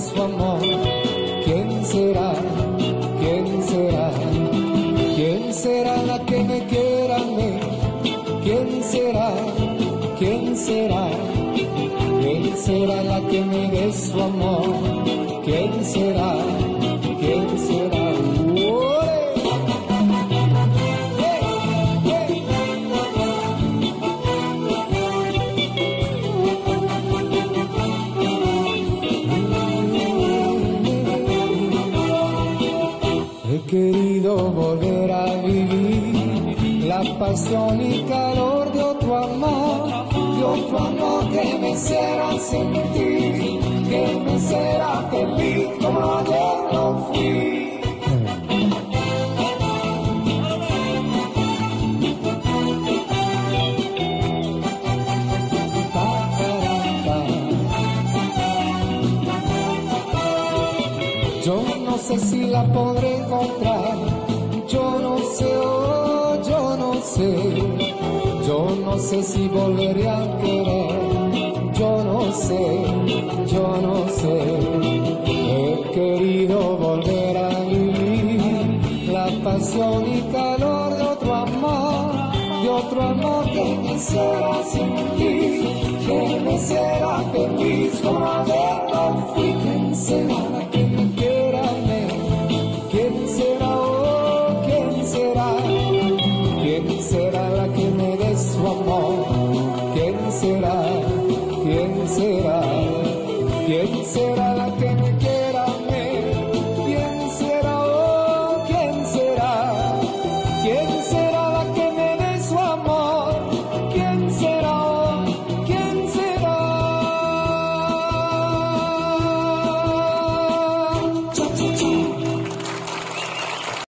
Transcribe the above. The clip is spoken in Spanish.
su amor. ¿Quién será? ¿Quién será? ¿Quién será la que me quiera a mí? ¿Quién será? ¿Quién será? ¿Quién será la que me dé su amor? ¿Quién será? ¿Quién será? He querido volver a vivir la pasión y calor de otro amor que me hiciera sentir, que me hiciera feliz como ayer lo fui. Yo no sé si la podré encontrar, yo no sé, oh, yo no sé. Yo no sé si volveré a querer, yo no sé, yo no sé. He querido volver a vivir la pasión y calor de otro amor que me hiciera sentir, que me hiciera feliz como ayer lo fui. ¿Quién será la que me quiera a mí? ¿Quién será, oh, quién será? ¿Quién será la que me dé su amor?